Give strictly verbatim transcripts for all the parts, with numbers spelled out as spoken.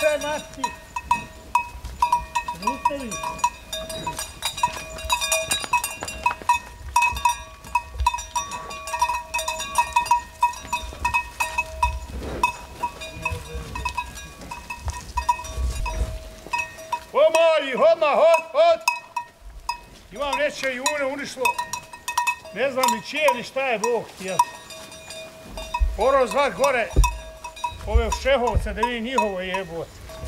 sve mati. Rutevi. O moji, odmah, hod, hod! Imam neće june unišlo. Ne znam ni čije, ni šta je Bog htio. Morao zvat gore ove Šehovce da vidi njihovo jebote.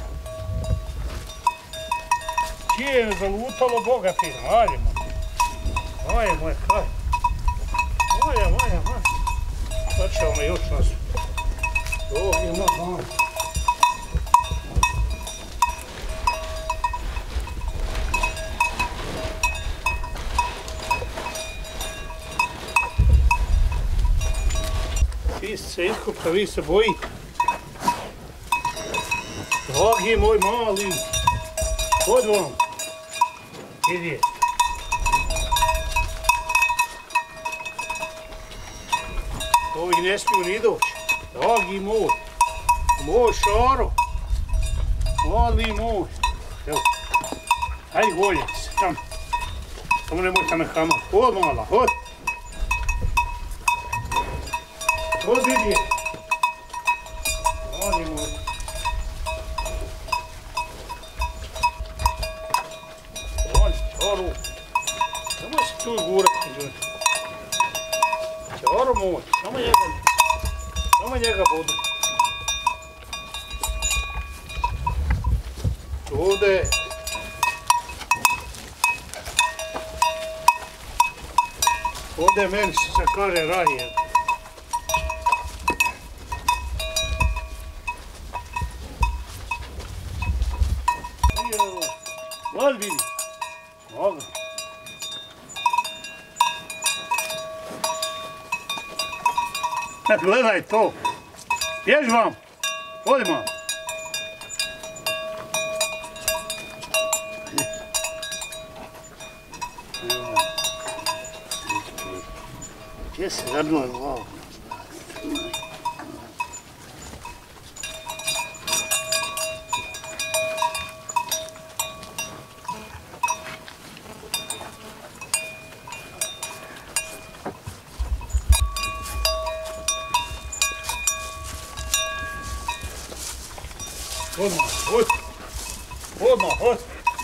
Čije je zalutalo Boga ti, hajdemo. Ajde moj, kaj. Ajde, ajde, ajde. Sad ćemo me još nas. Ovdje ima dan. Vi se iskupta, vi se bojite. Dragi moj mali, hod vam. Idi. Ovi ne smiju ni doći. Dragi moj, moj Šaro, mali moj. Evo, hajde goljete se tamo. Samo nemojte me hamati. Hod mala, hod. Hod vidi. Oni moj. Oni Čaru. Nemoj se tu gurati, ljudi. Čaru moj, samo njega. Samo njega budu. Ovdje. Ovdje meni se kaže raje. Hod vidi. Mogu. Gledaj to. Bježi vam. Hodi vam. Gdje se zadnoj glavu? Odmah, hod. Odmah, hod.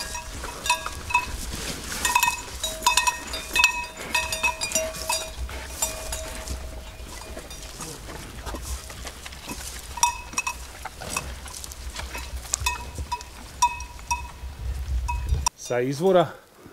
Sa izvora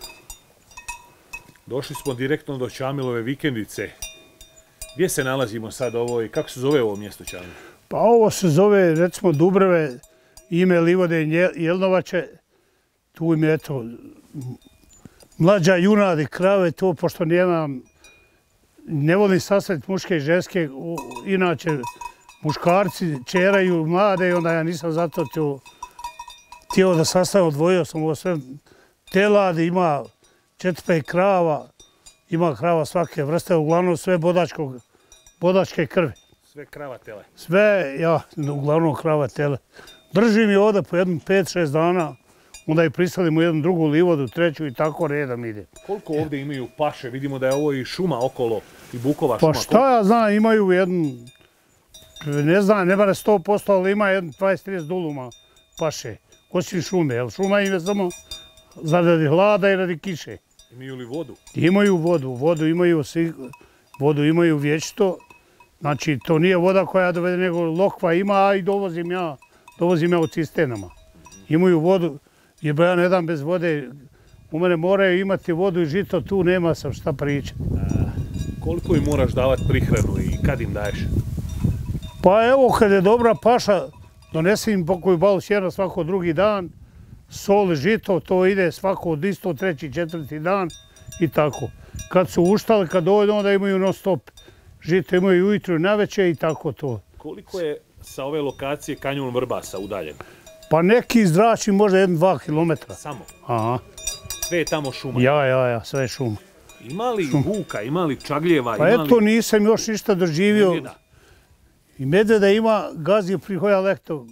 došli smo direktno do Čamilove vikendice. Gdje se nalazimo sad ovo i kako se zove ovo mjesto Čamil? Pa ovo se zove, recimo, Dubrave, ime Livode Jelnovače. Tu im je, eto, mlađa junadi krave, to pošto nemam, ne volim sastaviti muške i ženske, inače muškarci čeraju mlade i onda ja nisam zato htio da sastavim, odvojio sam ovo sve teladi, ima četiri pet krava, ima krava svake vrste, uglavnom sve bodačke krvi. Sve krava tele? Sve, ja, uglavnom krava tele. Držim je ovdje po jednom pet šest dana, onda i prisadimo jednu drugu livodu, treću i tako redom ide. Koliko ovdje imaju paše? Vidimo da je ovo i šuma okolo, i bukova šuma. Pa šta ja znam, imaju jednu, ne znam, ne bare sto posto, ali ima jednu dvadeset trideset duluma paše. Osim šume, jer šuma im je samo radi hlada i radi kiše. Imaju li vodu? Imaju vodu, vodu imaju, vodu imaju vječito. Znači, to nije voda koja dovede, nego lokva ima, a i dovozim ja, dovozim ja u cisternama. Imaju vodu, jer ja ne dam bez vode. U mene moraju imati vodu i žito, tu nema sam šta pričati. Koliko im moraš davati prihranu i kad im daješ? Pa evo, kad je dobra paša, donesem im pokoju balu sjena svako drugi dan, sol i žito, to ide svako od isto treći, četvrti dan i tako. Kad su uštali, kad dođu, onda imaju non stop. Žito imaju ujutru i naveče i tako to. Koliko je sa ove lokacije kanjon Vrbasa udaljen? Pa neki zrači možda jedan, dva kilometra. Samo? Aha. Sve je tamo šuma? Ja, ja, ja, sve je šuma. Ima li vuka, ima li čagljeva? Pa eto, nisam još ništa doživio. I medveda ima, gazio prihoja lekto,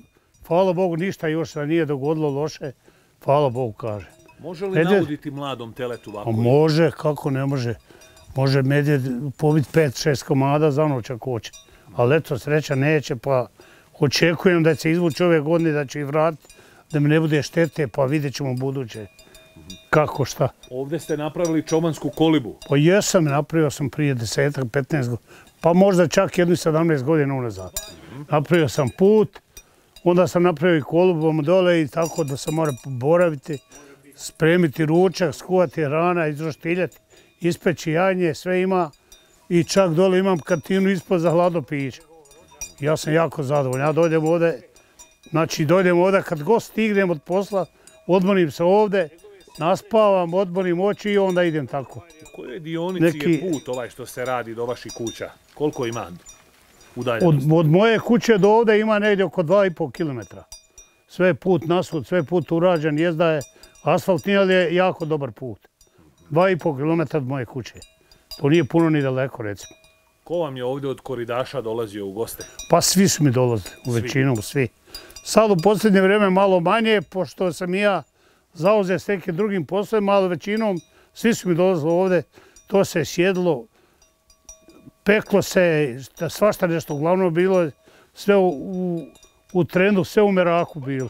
hvala Bogu, ništa još se nije dogodilo loše. Hvala Bogu, kaže. Može li nauditi mladom teletu ovako? Može, kako ne može. Može medvjed pobiti pet šest komada za noć ako hoće. Ali eto, sreća neće, pa očekujem da će se izvući ove godine, da će i vratiti, da mi ne bude štete, pa vidjet ćemo buduće. Kako šta. Ovdje ste napravili čobansku kolibu. Pa jesam, napravio sam prije deset petnaest godina, pa možda čak jednu sedamnaest godina unazad. Napravio sam put, onda sam napravio i kolubu dole i tako da se mora boraviti, spremiti ručak, skuvati rana, izroštiljati, ispeći janje, sve ima. I čak dole imam kantinu ispod za hladno piće. Ja sam jako zadovoljan. Ja dođem ovdje, znači dođem ovdje kad god stignem od posla, odmorim se ovdje, naspavam, odmorim oči i onda idem tako. U kojoj dionici je put ovaj što se radi do vaših kuća? Koliko ima udaljenost? Od moje kuće do ovdje ima negdje oko dva i pol kilometra. Sve put nasvud, sve put urađen, jezda je asfaltni, ali je jako dobar put. Dva i pol kilometra od moje kuće. To nije puno ni daleko, recimo. Ko vam je ovdje od koridaša dolazio u goste? Pa svi su mi dolazili, u većinom svi. Sad u posljednje vrijeme malo manje, pošto sam i ja zauzeo s nekim drugim poslovima, ali većinom svi su mi dolazili ovdje. To se je sjedlo, peklo se, svašta nešto uglavnom bilo, sve u trendu, sve u meraku bilo.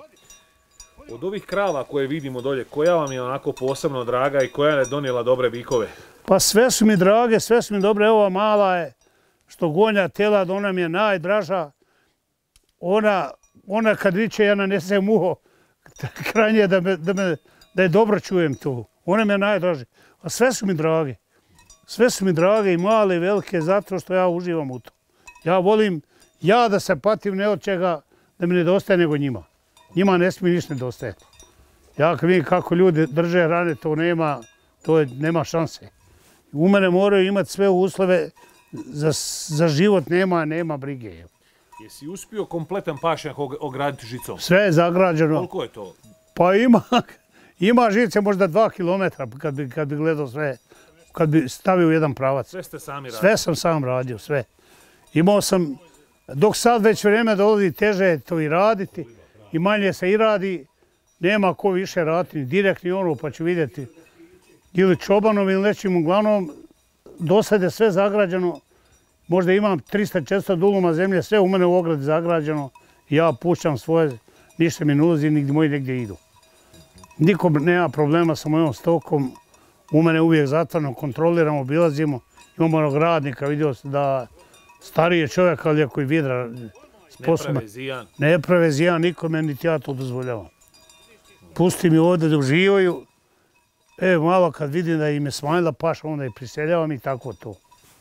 Od ovih krava koje vidimo dolje, koja vam je onako posebno draga i koja je donijela dobre bikove? Pa sve su mi drage, sve su mi dobre. Ova mala je što gonja telad, ona mi je najdraža. Ona, ona kad viče, ja nanesem uho, krajnje da, me, da, me, da je dobro čujem to. Ona mi je najdraže. A sve su mi drage. Sve su mi drage i male i velike zato što ja uživam u to. Ja volim, ja da se patim ne od čega da mi nedostaje nego njima. Njima ne smije ništa nedostajati. Ja kad vidim kako ljudi drže rane, to nema, to je, nema šanse. U mene moraju imati sve uslove, za, za život nema, nema brige. Jesi uspio kompletan pašnjak ograditi žicom? Sve je zagrađeno. Koliko je to? Pa ima, ima žice možda dva kilometra kad bi, kad bi gledao sve, kad bi stavio u jedan pravac. Sve ste sami radili? Sve sam sam radio, sve. Imao sam, dok sad već vrijeme dolazi, teže je to i raditi, i manje se i radi, nema ko više raditi, ni direkt, ni ono, pa ću vidjeti. Ili čobanom ili nečim, uglavnom, do sad je sve zagrađeno. Možda imam trista četiristo duluma zemlje, sve u mene u ogradi zagrađeno. Ja pušćam svoje, ništa mi ne ulazi, nigdje moji negdje idu. Niko nema problema sa mojom stokom. U mene uvijek zatvorno kontroliramo, obilazimo. Imamo onog radnika, vidio se da stariji čovjek, ali ako i vidra sposobna. Nepravezijan. Nepravezijan, nikome, niti ja to dozvoljavam. Pusti mi ovdje da uživaju. E, malo kad vidim da im je smanjila paša, onda je priseljavam i tako to.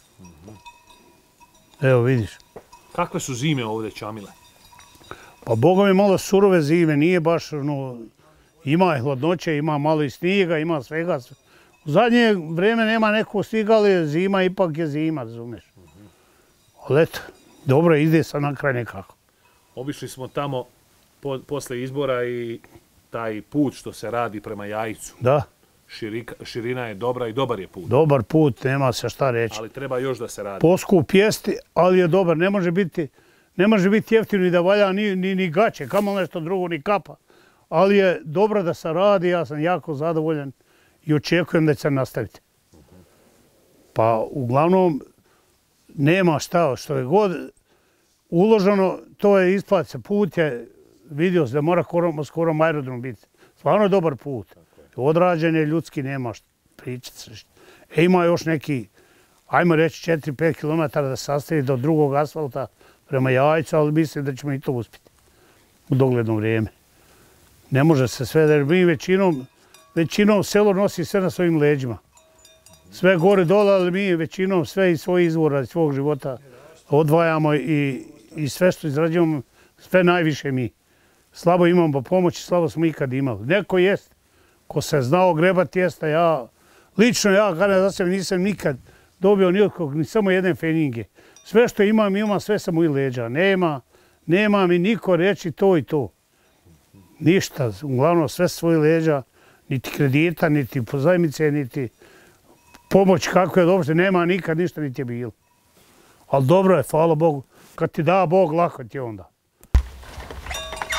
Evo, vidiš. Kakve su zime ovdje, Čamile? Pa Boga mi malo surove zime, nije baš, no, ima i hladnoće, ima malo i snijega, ima svega. U zadnje vrijeme nema nekog snijega, ali zima ipak je zima, razumiješ. Ali eto, dobro ide sad na kraj nekako. Obišli smo tamo po, posle izbora i taj put što se radi prema Jajcu. Da. Širika, širina je dobra i dobar je put. Dobar put, nema se šta reći. Ali treba još da se radi. Poskup jesti, ali je dobar. Ne može biti, ne može biti jeftino i da valja ni, ni, ni gaće, kamo nešto drugo, ni kapa. Ali je dobro da se radi, ja sam jako zadovoljan i očekujem da će se nastaviti. Pa uglavnom nema šta, što je god uloženo, to je isplati se. Put je, vidio se da mora skoro, skoro aerodrom biti. Stvarno je dobar put. Odrađen je, ljudski, nema što pričati se. E, ima još neki, ajmo reći, četiri pet kilometara da sastavi do drugog asfalta prema Jajcu, ali mislim da ćemo i to uspjeti u dogledno vrijeme. Ne može se sve, jer mi većinom, većinom selo nosi sve na svojim leđima. Sve gore dole, ali mi većinom sve iz svojih izvora, iz svog života odvajamo i, i sve što izrađujemo, sve najviše mi. Slabo imamo pomoći, slabo smo ikad imali. Neko jest, ko se znao grebati jeste, ja, lično ja, kada za sebe nisam nikad dobio ni od kog, ni samo jedne feninge. Sve što imam, imam sve sa mojih leđa. Nema, nema mi niko reći to i to. Ništa, uglavnom sve svoje leđa, niti kredita, niti pozajmice, niti pomoć kako je dobro, nema nikad ništa niti je bilo. Ali dobro je, hvala Bogu, kad ti da Bog, lako ti onda.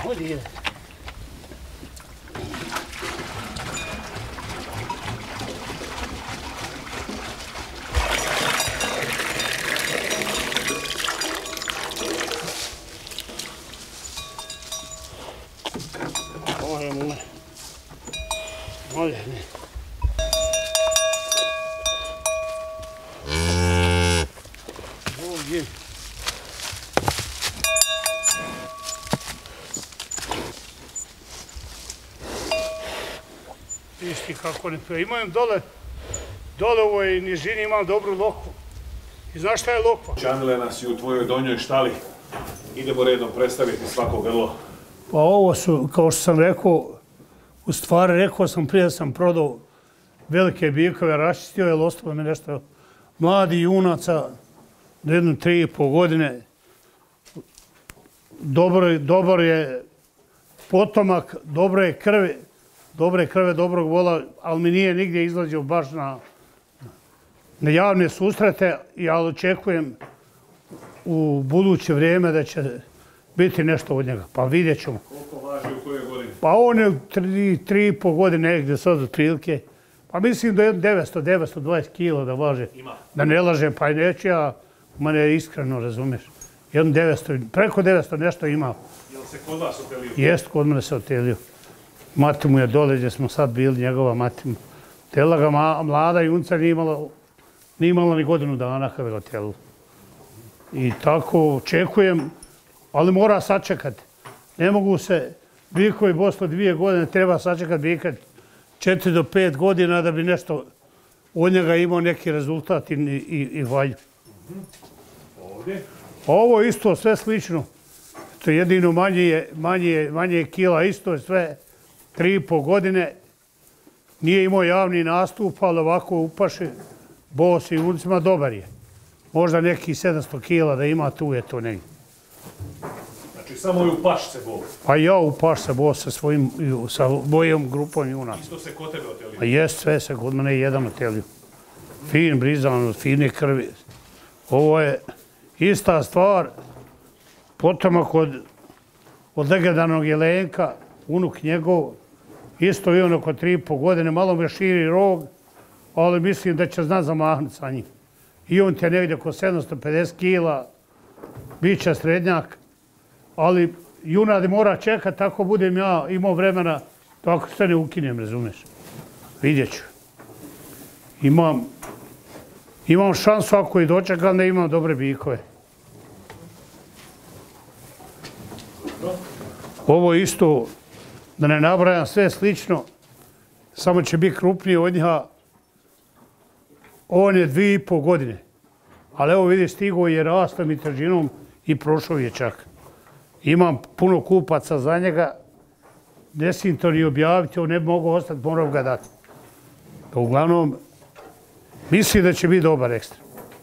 godine. Ovo je moje. Moje, ne. Ovdje. Vidiš ti kako ne pije. Imam dole, dole u ovoj nižini imam dobru lokvu. I znaš šta je lokva? Čamile nas i u tvojoj donjoj štali. Idemo redom predstaviti svako grlo. Pa ovo su, kao što sam rekao, u stvari rekao sam prije da sam prodao velike bikove, raščistio, jer ostalo mi nešto mladi junaca, do jednu tri i pol godine. Dobar, dobar je potomak, dobro je krvi, dobre krve, dobrog vola, ali mi nije nigdje izlazio baš na, na javne susrete, ja očekujem u buduće vrijeme da će biti nešto od njega, pa vidjet ćemo. Koliko važi u kojoj godini? Pa on je tri, tri i pol godine negdje sad otprilike. Pa mislim da je devetsto, devetsto dvadeset kila da važe. Ima. Da ne lažem, pa i neću ja, mene iskreno razumiješ. Jedno devetsto, preko devetsto nešto ima. Jel se kod vas otelio? Jest, kod mene se otelio. Mati mu je dole gdje smo sad bili, njegova mati mu. Tela ga ma, mlada junca nije imala, nije imala ni godinu dana kada ga otelila. I tako očekujem, ali mora sačekati. Ne mogu se, bikovi posle dvije godine, treba sačekati bika četiri do pet godina da bi nešto od njega imao neki rezultat i, i, i valju. Ovdje? Ovo isto sve slično. To jedino manje je, manje je, manje je kila, isto je sve tri i pol godine. Nije imao javni nastup, ali ovako upaši bos i ulicima dobar je. Možda neki sedamsto kila da ima, tu je to negdje. Znači samo je u pašce bol. Pa ja u pašce bos sa svojim, sa mojom grupom junaca. Isto se kod tebe otelio? Pa jest, sve se kod mene jedan otelio. Fin, brizan, fine krvi. Ovo je ista stvar. Potomak od, od legendarnog Jelenka, unuk njegov, isto je on oko tri i pol godine, malo me širi rog, ali mislim da će znat zamahnuti sa njim. I on te negdje oko sedamsto pedeset kila, bit će srednjak, ali junadi mora čekati, tako budem ja imao vremena, tako se ne ukinem, razumiješ. Vidjet ću. Imam, imam šansu ako i dočekam da imam dobre bikove. Ovo isto, da ne nabrajam sve slično, samo će biti krupniji od njega. On je dvije i pol godine. Ali evo vidi, stigo je rastom i težinom i prošao je čak. Imam puno kupaca za njega. Ne smijem to ni objaviti, on ne bi mogao ostati, moram ga dati. Uglavnom, mislim da će biti dobar ekstra.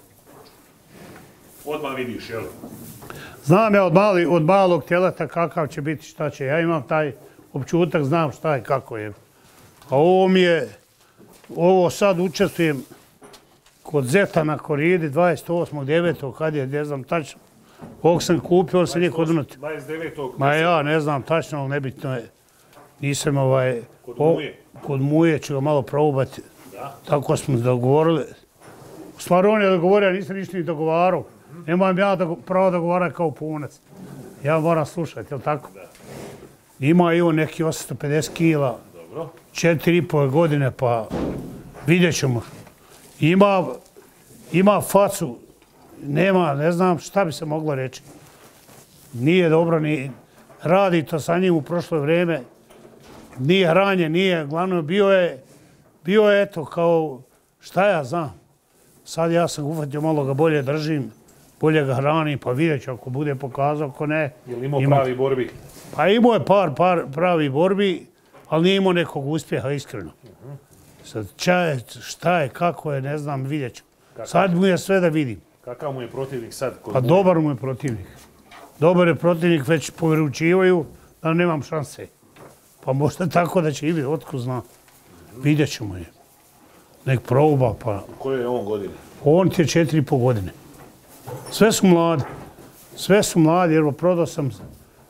Odmah vidiš, jel? Znam ja od, mali, od malog teleta kakav će biti, šta će. Ja imam taj općutak, znam šta je, kako je. A ovo mi je, ovo sad učestvujem kod Zeta na koridi dvadeset osmog devetog kad je, ne znam tačno. Ovog sam kupio, on se nije kod unuti. dvadeset devetog Ma ja ne znam tačno, ali nebitno je. Nisam ovaj... Kod Muje? Kod Muje ću ga malo probati. Da. Tako smo se dogovorili. U stvari on je dogovorio, ja nisam ništa ni dogovarao. Nemam ja pravo dogovarati kao punac. Ja moram slušati, jel tako? Da. Ima i on neki osamsto pedeset kila. Dobro. Četiri i pol godine, pa vidjet ćemo. Ima, ima facu, nema, ne znam šta bi se moglo reći. Nije dobro, ni radi to sa njim u prošlo vrijeme. Nije ranjen, nije, glavno bio je, bio je eto kao, šta ja znam. Sad ja sam ufatio, malo ga bolje držim, bolje ga hranim, pa vidjet ću ako bude pokazao, ako ne. Je li imao pravi borbi? Pa imao je par, par pravi borbi, ali nije imao nekog uspjeha, iskreno. Sad, ča šta je, kako je, ne znam, vidjet ću. Sad mu je sve da vidim. Kakav mu je protivnik sad? Pa dobar mu je protivnik. Dobar je protivnik, već povjeručivaju da nemam šanse. Pa možda tako da će ili otko zna. Vidjet ćemo je. Nek proba, pa... Koje je on godine? On ti je četiri i pol godine. Sve su mladi. Sve su mladi, jer prodao sam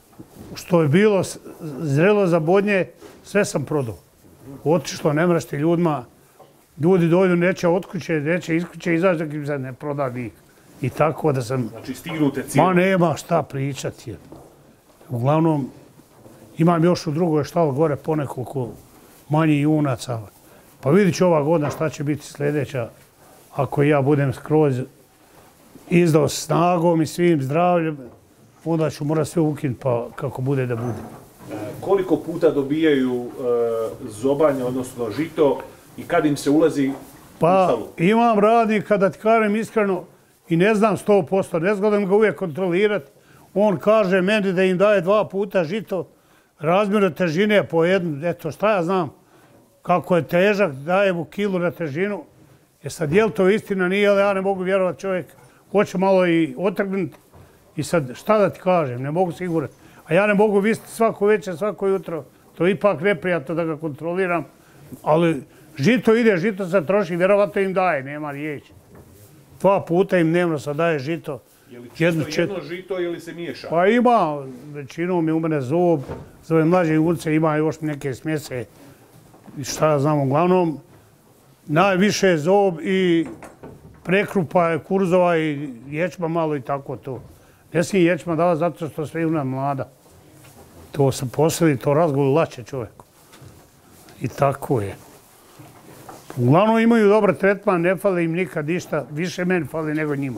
što je bilo zrelo za bodnje, sve sam prodao. Otišlo, ne mraš ti ljudima, ljudi dođu, neće od kuće, neće iz kuće, izaći da im se ne proda njih. I tako da sam... Znači stignute cijene. Ma nema šta pričati. Uglavnom, imam još u drugoj štali gore ponekoliko manjih junaca. Pa vidit ću ova godina šta će biti sljedeća. Ako ja budem skroz izdao snagom i svim zdravljem, onda ću morati sve ukinuti pa kako bude da bude. Koliko puta dobijaju zobanje, odnosno žito, i kad im se ulazi u štalu? Pa imam radnika, da ti kažem iskreno, i ne znam sto posto, ne zgodam ga uvijek kontrolirati. On kaže meni da im daje dva puta žito, razmjera težine po jednu, eto šta ja znam, kako je težak, daje mu kilu na težinu. E sad, je li to istina, nije, ali ja ne mogu vjerovati, čovjek hoće malo i otrgnuti. I sad, šta da ti kažem, ne mogu sigurati. A ja ne mogu visiti svako večer, svako jutro. To je ipak neprijatno da ga kontroliram. Ali žito ide, žito se troši, vjerovatno im daje, nema riječi. Dva puta im dnevno sad daje žito. Je li čisto jedno žito ili se miješa? Pa ima, većinom je u mene zob, za ove mlađe junce ima još neke smjese. I šta ja znam, uglavnom, najviše je zob i prekrupa, kurzova i ječma malo i tako to. Ne smijem ječma davati zato što sve ona mlada. To se poseli, to razgovor laće čovjeku. I tako je. Uglavnom imaju dobar tretman, ne fali im nikad ništa, više meni fali nego njima.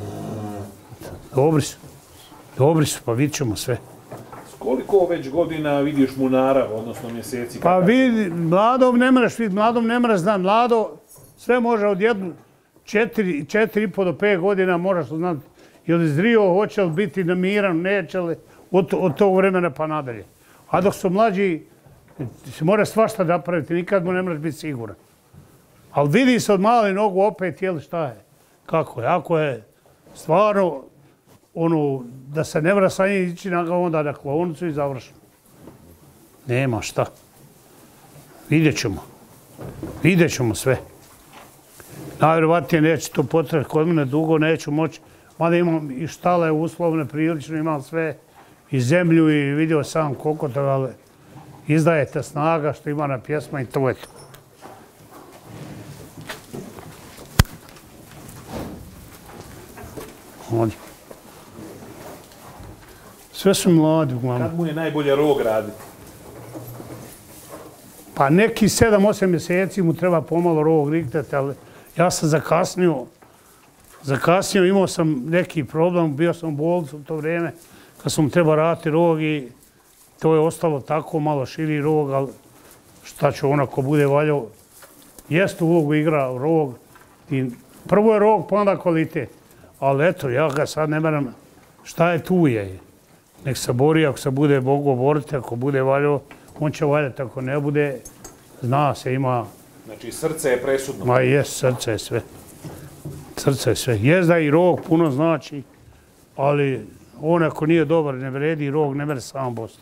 Dobri su. Dobri su, pa vidit ćemo sve. S koliko već godina vidiš mu narav, odnosno mjeseci? Pa vidi, mladom ne mreš, vidi, mladom ne mreš, znam, mlado sve može od jednu, četiri, četiri i po do pet godina moraš znati je li zrio, hoće li biti namiran, neće li, od, od tog vremena pa nadalje. A dok su mlađi, se mora svašta napraviti, nikad mu ne mreš biti siguran. Ali vidi se od male nogu opet, jel šta je, kako je, ako je stvarno, ono, da se ne mora sa njim ići na ga onda na klaonicu i završeno. Nema šta. Vidjet ćemo. Vidjet ćemo sve. Najvjerovatnije neće to potrebati kod mene dugo, neću moći. Mada imam i štale uslovne, prilično imam sve i zemlju i vidio sam koliko to, ali izdajete snaga što ima na pjesma i to je to. Ovdje. Sve su mladi uglavnom. Kad mu je najbolje rog raditi? Pa neki sedam osam mjeseci mu treba pomalo rog riktati, ali ja sam zakasnio. Zakasnio, imao sam neki problem, bio sam u bolnicu u to vrijeme kad sam trebao raditi rog i to je ostalo tako, malo širi rog, ali šta ću onako bude valjao. Jeste ulogu igra rog. I prvo je rog, pa onda kvalitet. Ali eto, ja ga sad ne meram, šta je tu je. Nek se bori, ako se bude mogo boriti, ako bude valjao, on će valjati, ako ne bude, zna se, ima... Znači, srce je presudno. Ma jes, srce je sve. Srce je sve. Jes da i rog puno znači, ali on ako nije dobar, ne vredi, rog ne mere sam bosti.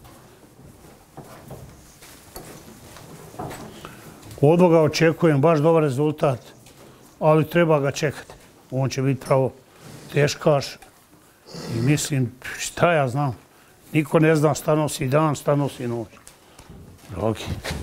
Od ovoga očekujem baš dobar rezultat, ali treba ga čekati. On će biti pravo teškaš i mislim, šta ja znam, niko ne zna šta nosi dan, šta nosi noć. Drogi.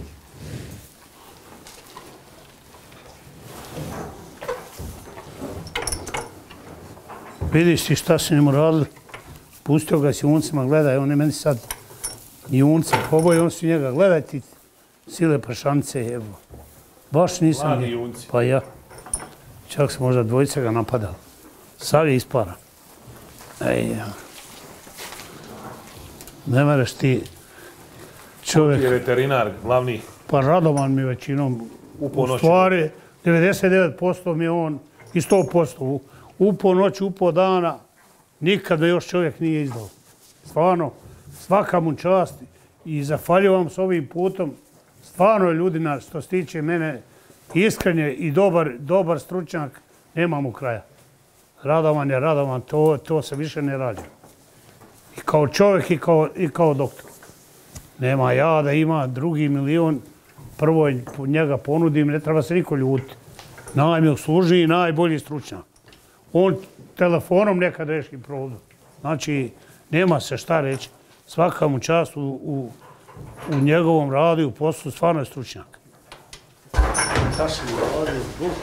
Vidiš ti šta su njemu radili, pustio ga s juncima, gledaj, on je meni sad junce poboje, on su njega, gledaj ti sile pršanice, evo. Baš nisam... Mladi junci. Pa ja. Čak se možda dvojica ga napadali. Sad je isparan. Ej, ja. Ne mereš ti čovjek... Ti je veterinar, glavni. Pa Radovan mi većinom... Upo noći. U stvari, devedeset devet posto mi je on i sto posto. Upo noći, upo dana. Nikada još čovjek nije izdao. Stvarno, svaka mu čast. I zahvaljujem s ovim putom. Stvarno je ljudina, što se tiče mene, iskrenje i dobar, dobar stručnjak, nema mu kraja. Radovan je Radovan, to, to se više ne radi. I kao čovjek i kao, i kao doktor. Nema ja da ima drugi milion, prvo njega ponudim, ne treba se niko ljutiti. Najmi služi i najbolji stručnjak. On telefonom nekad reši problem. Znači, nema se šta reći. svaka mu čast u, u, u njegovom radu i u poslu, stvarno je stručnjak. Šta si mi radio?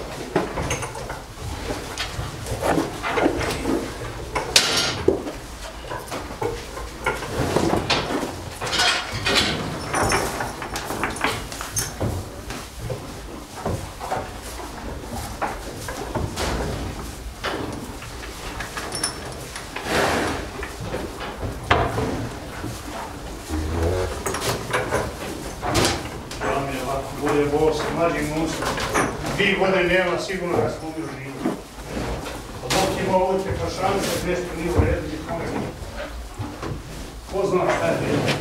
Bude bol sa mlađim momcem. Dvije godine nema, sigurno da smo ubio živo. A dok ima ovdje kašanice, nešto nije u redu, nikome nije. Ko zna šta je redu?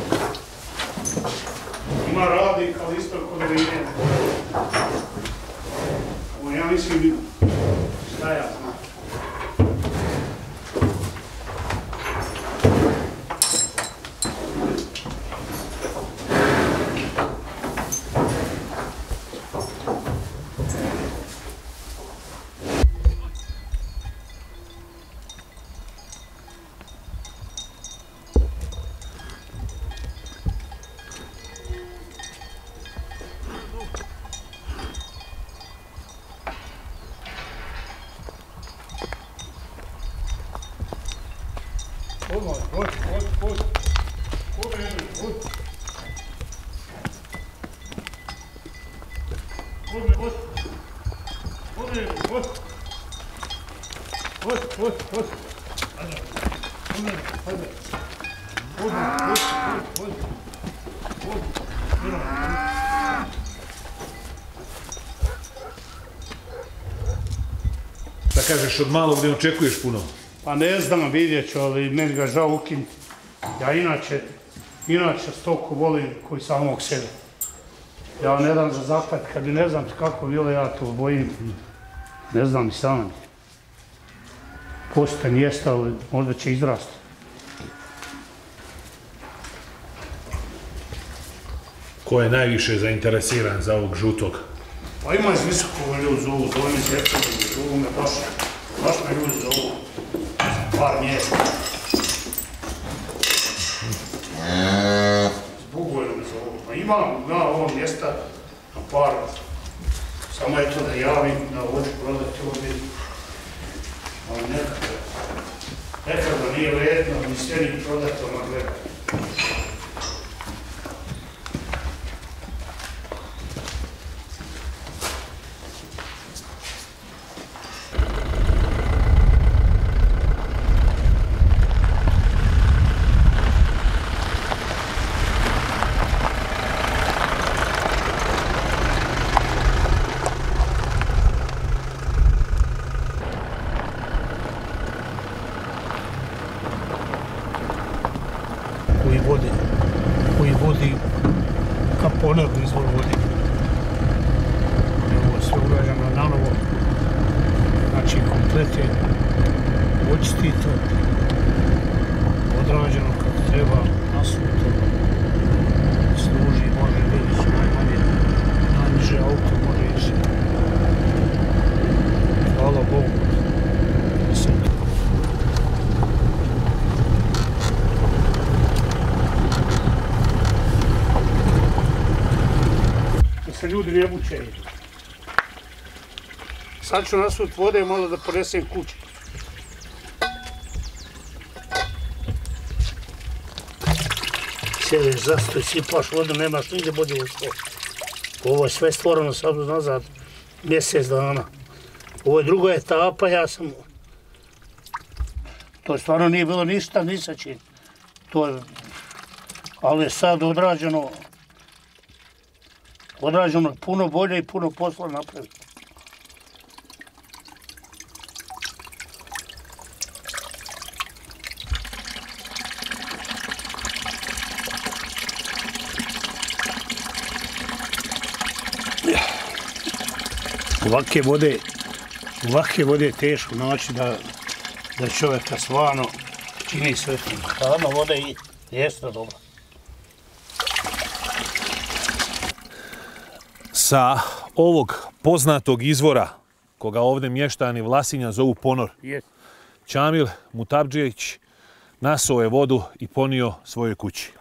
Ima radnik, ali isto kod da ide. Ja mislim, šta ja znam. Odmah, hod, hod, hod. Hod, hod. Hod, hod. Hod, hod. Hod, hod, hod. Ajde. Hod, hod. Hod, hod, hod. Hod. Da kažeš, od malog ne očekuješ puno? Pa ne znam, vidjet ću, ali meni ga žao ukinuti. Ja inače, inače stoku volim koji samog sebe. Ja ne dam za zapad, kad bi ne znam kako bilo, ja to bojim. Ne znam ni sam. Kosten jeste, ali možda će izrasti. Ko je najviše zainteresiran za ovog žutog? Pa ima iz visokog ljudi zovu, zove mi se Epčevi, zovu me baš, baš me ljudi zovu. Par mjesta. Zbugujemo me zovu. Pa imam na ovom mjesta na par. Samo je to da javim, da hoću prodati ovdje. Ali nekada, nekada nije vredno, ni sve ni prodati ona gleda. Koji vodi, koji vodi ka ponebu izvor vode. Ovo je sve urađeno na novo. Znači komplet je očistito, odrađeno kako treba, nasuto. Služi, može vidjeti najmanje, najniže auto može ići. Hvala Bogu. Se ljudi ne bučeju. Sad ću nasut vode malo da ponesem kuće. Sjedeš zastoj, sipaš vodu, nemaš nigdje bolje u sto. Ovo je sve stvoreno sad nazad mjesec dana. Ovo je druga etapa, ja sam... To stvarno nije bilo ništa, ni sa čim. To je... Ali je sad odrađeno... Odrađeno puno bolje i puno posla napraviti. Ovake vode, ovake vode je teško naći da, da čovjeka stvarno čini sve. Hladna voda i jeste dobro. Sa ovog poznatog izvora, koga ovdje mještani Vlasinja zovu Ponor, Yes. Čamil Mutapdžić nasuo je vodu i ponio svojoj kući.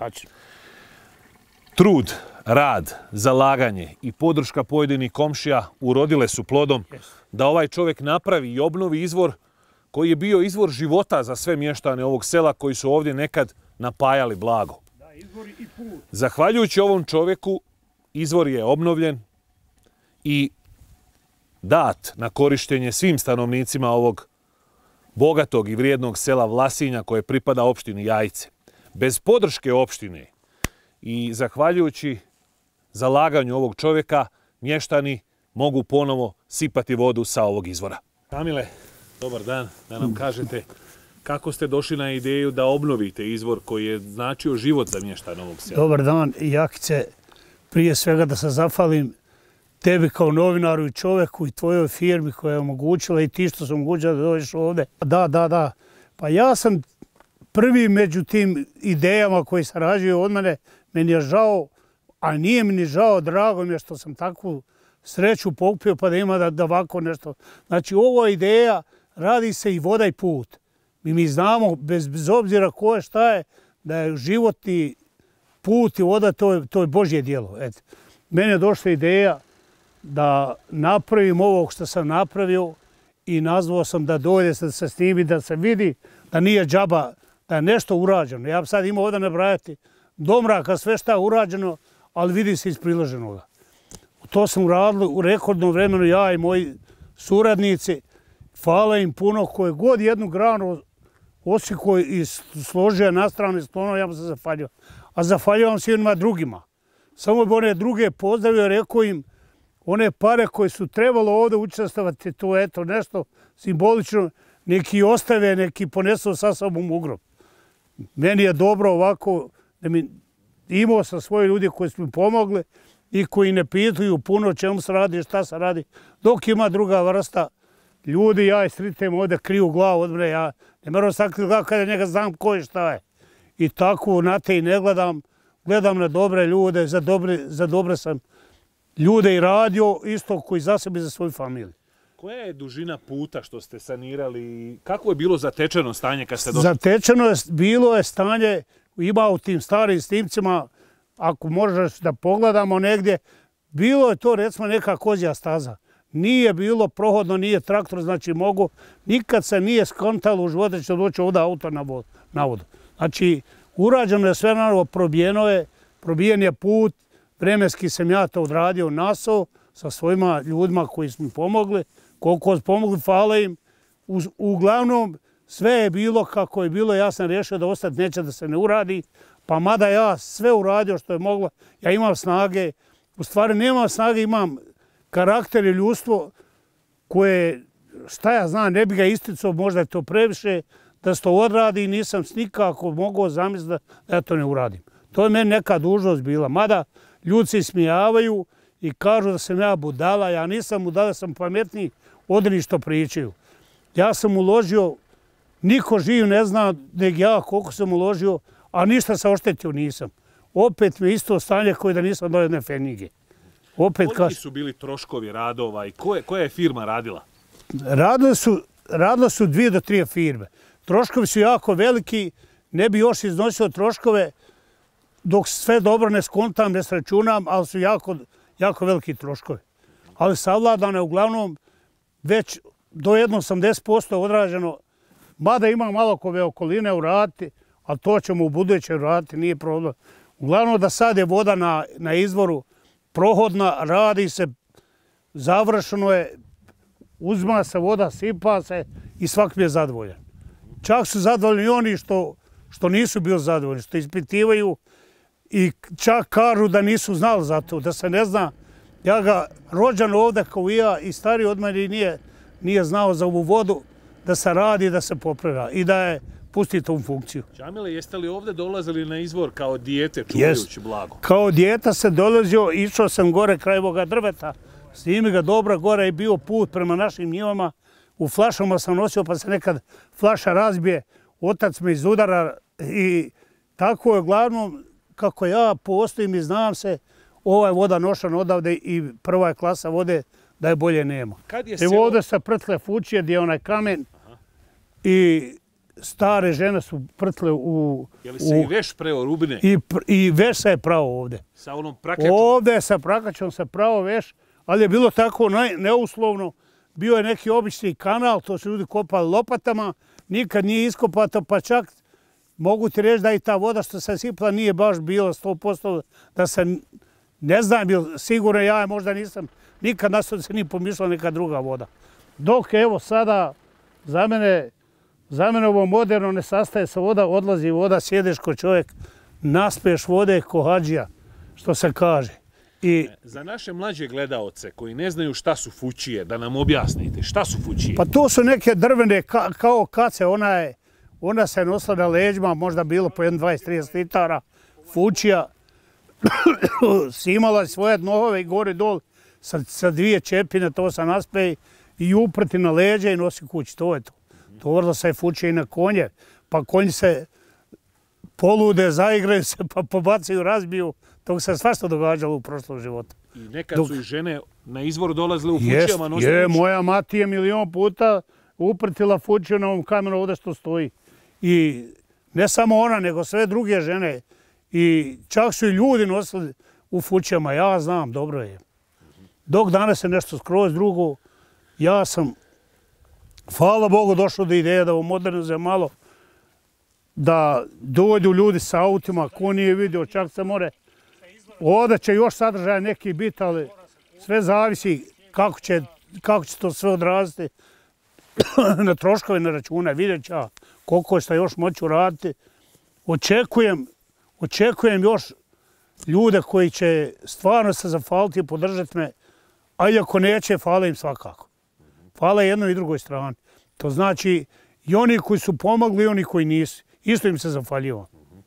Trud, rad, zalaganje i podrška pojedinih komšija urodile su plodom da ovaj čovjek napravi i obnovi izvor koji je bio izvor života za sve mještane ovog sela koji su ovdje nekad napajali blago. Zahvaljujući ovom čovjeku, izvor je obnovljen i dat na korištenje svim stanovnicima ovog bogatog i vrijednog sela Vlasinja koje pripada opštini Jajce. Bez podrške opštine i zahvaljujući zalaganju ovog čovjeka, mještani mogu ponovo sipati vodu sa ovog izvora. Šamile, dobar dan, da nam kažete kako ste došli na ideju da obnovite izvor koji je značio život za mještane ovog sela. Dobar dan, Jakice. Prije svega da se zahvalim tebi kao novinaru i čovjeku i tvojoj firmi koja je omogućila i ti što su omogućila da dođeš ovdje. Da, da, da. Pa ja sam prvi među tim idejama koji se rađaju od mene. Meni je žao, a nije mi ni žao, drago mi je što sam takvu sreću pokupio pa da ima da, da ovako nešto. Znači, ovo ideja, radi se i voda i put. Mi, mi znamo, bez, bez obzira ko je šta je, da je životni put i voda, to je, to je Božje djelo. Eto. Mene je došla ideja da napravim ovo što sam napravio i nazvao sam da dođe da se snimi, da se vidi da nije džaba, da je nešto urađeno. Ja bi sad imao ovdje nabrajati domraka, sve šta je urađeno, ali vidi se iz priloženoga. To sam uradili u rekordnom vremenu, ja i moji suradnici. Hvala im puno, koje god jednu granu osjekao i složio na stranu i sklonuo, ja mu se zahvaljujem. A zahvaljujem se onima drugima. Samo bi one druge pozdravio, rekao im one pare koje su trebalo ovdje učestvovati, to je eto nešto simbolično, neki ostave, neki ponesu sa sobom u grob. Meni je dobro ovako da mi imao sam svoje ljudi koji su mi pomogli i koji ne pitaju puno čemu se radi, šta se radi. Dok ima druga vrsta ljudi, ja istritem ovdje kriju glavu od mene, ja ne moram sakriti glavu kada njega znam ko je šta je. I tako na te i ne gledam, gledam na dobre ljude, za dobre, za dobre sam ljude i radio, isto koji za sebe i za svoju familiju. Koja je dužina puta što ste sanirali? Kako je bilo zatečeno stanje kad ste došli? Zatečeno je, bilo je stanje, ima u tim starim snimcima, ako možeš da pogledamo negdje, bilo je to recimo neka kozja staza. Nije bilo prohodno, nije traktor, znači mogu, nikad se nije skontalo u životu će doći ovdje auto na vodu. Znači, urađeno je sve naravno, probijeno je, probijen je put, vremenski sam ja to odradio nasao sa svojima ljudima koji su mi pomogli, koliko su pomogli, hvala im. Uglavnom, sve je bilo kako je bilo, ja sam rješio da ostati neće da se ne uradi, pa mada ja sve uradio što je moglo, ja imam snage, u stvari nemam snage, imam karakter i ljudstvo koje, šta ja znam, ne bi ga isticao, možda je to previše, da se to odradi i nisam nikako mogao zamisliti da ja to ne uradim. To je meni neka dužnost bila, mada ljudi se ismijavaju i kažu da sam ja budala, ja nisam budala, sam pametniji od onih što pričaju. Ja sam uložio, niko živ ne zna nego ja koliko sam uložio, a ništa se oštetio nisam. Opet mi isto stanje koje da nisam dao jedne fenige. Opet koliki su bili troškovi radova i koje, koja je firma radila? Radile su, radile su dvije do trije firme. Troškovi su jako veliki, ne bi još iznosio troškove dok sve dobro ne skontam, ne sračunam, ali su jako, jako veliki troškovi. Ali savladano je uglavnom već do jedno osamdeset posto odrađeno, mada ima malo kove okoline uraditi, ali to ćemo u buduće uraditi, nije problem. Uglavnom da sad je voda na, na izvoru prohodna, radi se, završeno je, uzma se voda, sipa se i svak mi je zadovoljan. Čak su zadovoljni oni što, što nisu bili zadovoljni, što ispitivaju i čak kažu da nisu znali za to, da se ne zna. Ja ga rođen ovdje kao i ja i stari od mene nije, nije znao za ovu vodu, da se radi, da se popravlja i da je pustite u funkciju. Čamile, jeste li ovdje dolazili na izvor kao dijete čuvajući blago? Kao dijeta se dolazio, išao sam gore kraj ovoga drveta, snimi ga dobro, gore je bio put prema našim njivama, u flašama sam nosio pa se nekad flaša razbije, otac me izudara i tako je uglavnom kako ja postojim i znam se, ova je voda nošana odavde i prva je klasa vode da je bolje nema. Evo ovdje se prtle fučije gdje je onaj kamen i stare žene su prtle u... Je li se u, i veš preo Rubine? I, I veš se je pravo ovdje. Sa onom prakačom? Ovdje je sa prakačom se pravo veš, ali je bilo tako ne, neuslovno. Bio je neki obični kanal, to su ljudi kopali lopatama, nikad nije iskopato, pa čak mogu ti reći da i ta voda što se sipla nije baš bila sto posto, da se, ne znam, bil, sigurno ja možda nisam, nikad nas se nije pomišljala neka druga voda. Dok evo sada, za mene, za mene ovo moderno ne sastaje se voda, odlazi voda, sjedeš ko čovjek, naspeš vode ko hadžija, što se kaže. I, za naše mlađe gledaoce koji ne znaju šta su fućije, da nam objasnite, šta su fućije? Pa to su neke drvene, ka, kao kace, ona, je, ona se nosila na leđima, možda bilo po dvadeset do trideset litara, fućija, simala svoje nohove i gore dol sa, sa dvije čepine, to se naspe i uprti na leđe i nosi kući, to je to. Tovarila se fućije i na konje, pa konji se polude, zaigraju se, pa pobacaju, razbiju. To se svašta događalo u prošlom životu. I nekad Dok... su i žene na izvoru dolazile u fućijama nosili? Je, moja mati je milion puta uprtila fućiju na ovom kamenu ovdje što stoji. I ne samo ona, nego sve druge žene. I čak su i ljudi nosili u fućijama, ja znam, dobro je. Dok danas je nešto skroz drugo, ja sam, hvala Bogu, došlo do ideje da ovo modernizuje malo, da dođu ljudi sa autima, ko nije vidio, čak se more. Ovdje će još sadržaja neki biti, ali sve zavisi kako će, kako će to sve odraziti na troškove, na račune. Vidjet ću koliko što još moću raditi. Očekujem, očekujem još ljude koji će stvarno se zafaliti i podržati me, a iako neće, hvala im svakako. Hvala jednoj i drugoj strani. To znači i oni koji su pomogli i oni koji nisu. Isto im se zafaljivo.